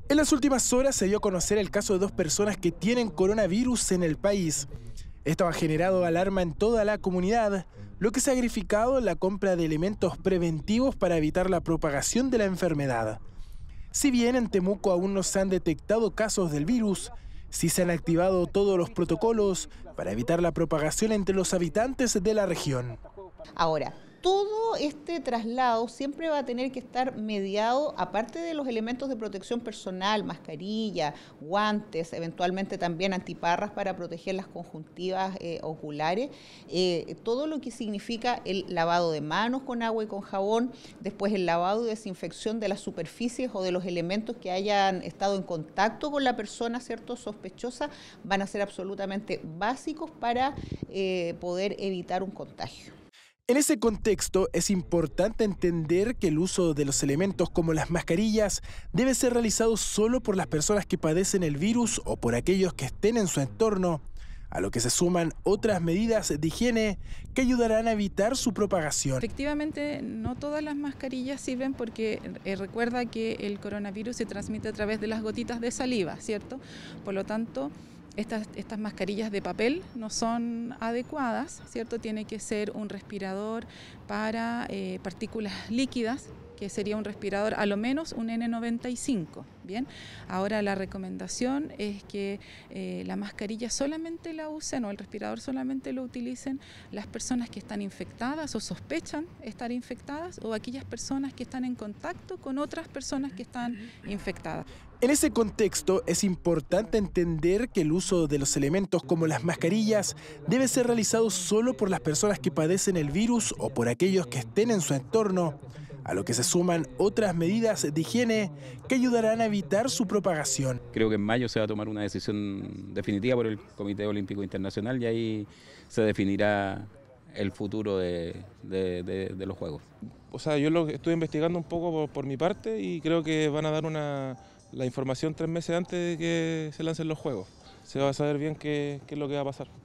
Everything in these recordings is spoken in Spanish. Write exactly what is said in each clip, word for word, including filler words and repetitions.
En las últimas horas se dio a conocer el caso de dos personas que tienen coronavirus en el país. Esto ha generado alarma en toda la comunidad, lo que se ha agrificado en la compra de elementos preventivos para evitar la propagación de la enfermedad. Si bien en Temuco aún no se han detectado casos del virus, sí se han activado todos los protocolos para evitar la propagación entre los habitantes de la región. Ahora, todo este traslado siempre va a tener que estar mediado, aparte de los elementos de protección personal, mascarilla, guantes, eventualmente también antiparras para proteger las conjuntivas eh, oculares, eh, todo lo que significa el lavado de manos con agua y con jabón, después el lavado y desinfección de las superficies o de los elementos que hayan estado en contacto con la persona, ¿cierto?, sospechosa, van a ser absolutamente básicos para eh, poder evitar un contagio. En ese contexto, es importante entender que el uso de los elementos como las mascarillas debe ser realizado solo por las personas que padecen el virus o por aquellos que estén en su entorno, a lo que se suman otras medidas de higiene que ayudarán a evitar su propagación. Efectivamente, no todas las mascarillas sirven porque eh, recuerda que el coronavirus se transmite a través de las gotitas de saliva, ¿cierto? Por lo tanto, Estas, estas mascarillas de papel no son adecuadas, ¿cierto? Tiene que ser un respirador para eh, partículas líquidas, que sería un respirador a lo menos un ene noventa y cinco. Bien, ahora la recomendación es que eh, la mascarilla solamente la usen o el respirador solamente lo utilicen las personas que están infectadas o sospechan estar infectadas o aquellas personas que están en contacto con otras personas que están infectadas. En ese contexto, es importante entender que el uso de los elementos como las mascarillas debe ser realizado solo por las personas que padecen el virus o por aquellos que estén en su entorno, a lo que se suman otras medidas de higiene que ayudarán a evitar su propagación. Creo que en mayo se va a tomar una decisión definitiva por el Comité Olímpico Internacional y ahí se definirá el futuro de, de, de, de los Juegos. O sea, yo lo estoy investigando un poco por, por mi parte y creo que van a dar una, la información tres meses antes de que se lancen los Juegos. Se va a saber bien qué, qué es lo que va a pasar.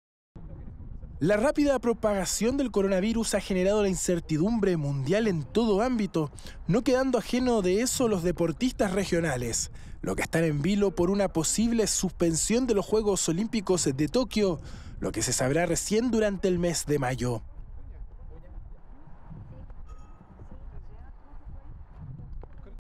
La rápida propagación del coronavirus ha generado la incertidumbre mundial en todo ámbito, no quedando ajeno de eso los deportistas regionales, lo que están en vilo por una posible suspensión de los Juegos Olímpicos de Tokio, lo que se sabrá recién durante el mes de mayo.